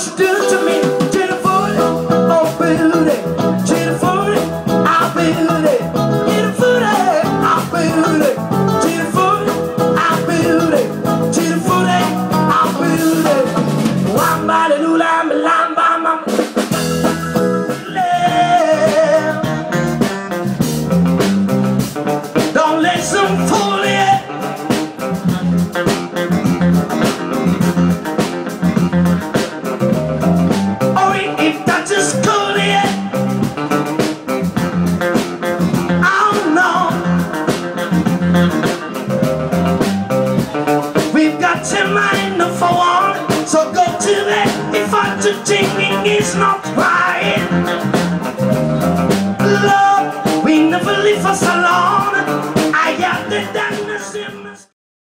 she do to me? Chitty footy, oh beauty. Chitty footy, oh beauty. Chitty footy, oh beauty. Chitty footy, oh beauty. Chitty footy, oh beauty. Wamba de lula, lamba, mama. Don't listen, fool it. So go to that if what you're thinking is not right. Love, we never live for so long. I got the